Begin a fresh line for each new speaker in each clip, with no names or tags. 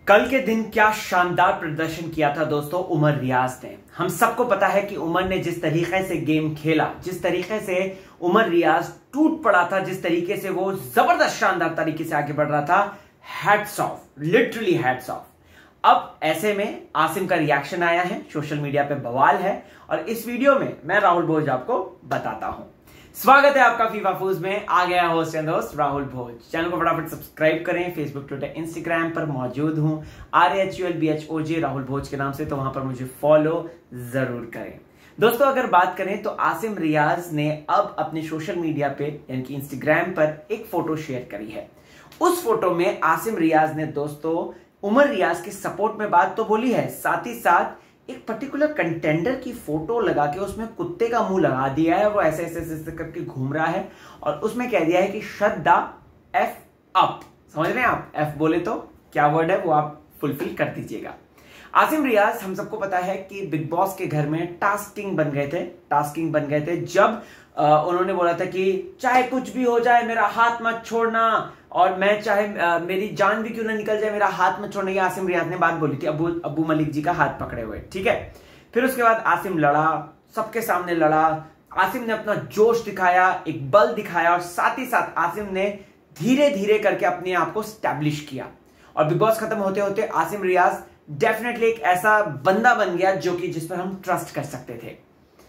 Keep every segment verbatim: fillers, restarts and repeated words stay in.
कल के दिन क्या शानदार प्रदर्शन किया था दोस्तों उमर रियाज ने। हम सबको पता है कि उमर ने जिस तरीके से गेम खेला, जिस तरीके से उमर रियाज टूट पड़ा था, जिस तरीके से वो जबरदस्त शानदार तरीके से आगे बढ़ रहा था, hats off, literally hats off. अब ऐसे में आसिम का रिएक्शन आया है, सोशल मीडिया पे बवाल है और इस वीडियो में मैं राहुल भोज आपको बताता हूं। स्वागत है आपका फीफा फूज में। आ गया होस्ट एंड दोस्त राहुल भोज। चैनल को फटाफट सब्सक्राइब करें। फेसबुक, ट्विटर, इंस्टाग्राम पर मौजूद हूं R H U L B H O J Rahul Bhoj के नाम से, तो वहां पर मुझे फॉलो जरूर करें। दोस्तों अगर बात करें तो आसिम रियाज ने अब अपने सोशल मीडिया पे यानी कि इंस्टाग्राम पर एक फोटो शेयर करी है। उस फोटो में आसिम रियाज ने दोस्तों उमर रियाज के सपोर्ट में बात तो बोली है, साथ ही साथ एक पर्टिकुलर कंटेंडर की फोटो लगा के उसमें कुत्ते का मुंह लगा दिया है। वो ऐसे ऐसे ऐसे करके घूम रहा है और उसमें कह दिया है कि शट द एफ अप। समझ रहे हैं आप? एफ बोले तो क्या वर्ड है वो आप फुलफिल कर दीजिएगा। आसिम रियाज, हम सबको पता है कि बिग बॉस के घर में टास्किंग बन गए थे टास्किंग बन गए थे जब आ, उन्होंने बोला था कि चाहे कुछ भी हो जाए मेरा हाथ मत छोड़ना, और मैं चाहे आ, मेरी जान भी क्यों ना निकल जाए मेरा हाथ मत छोड़ना। ये आसिम रियाज ने बात बोली थी अबू अबू मलिक जी का हाथ पकड़े हुए, ठीक है। फिर उसके बाद आसिम लड़ा, सबके सामने लड़ा। आसिम ने अपना जोश दिखाया, एक बल दिखाया और साथ ही साथ आसिम ने धीरे धीरे करके अपने आप को स्टैब्लिश किया। और बिग बॉस खत्म होते होते आसिम रियाज डेफिनेटली एक ऐसा बंदा बन गया जो कि जिस पर हम ट्रस्ट कर सकते थे।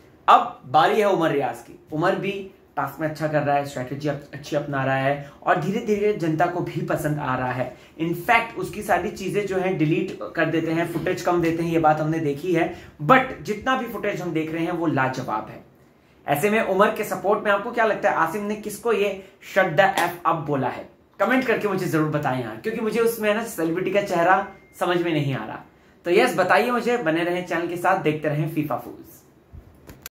अब बारी है उमर रियाज की। उमर भी टास्क में अच्छा कर रहा है, स्ट्रेटेजी अच्छी अपना रहा है और धीरे धीरे जनता को भी पसंद आ रहा है। इनफैक्ट उसकी सारी चीजें जो है डिलीट कर देते हैं, फुटेज कम देते हैं, ये बात हमने देखी है, बट जितना भी फुटेज हम देख रहे हैं वो लाजवाब है। ऐसे में उमर के सपोर्ट में आपको क्या लगता है आसिम ने किसको ये शट द एफ अप बोला है? कमेंट करके मुझे जरूर बताएं यार, क्योंकि मुझे उसमें ना सेलिब्रिटी का चेहरा समझ में नहीं आ रहा। तो यस बताइए मुझे, बने रहें चैनल के साथ, देखते रहें फीफा फूज।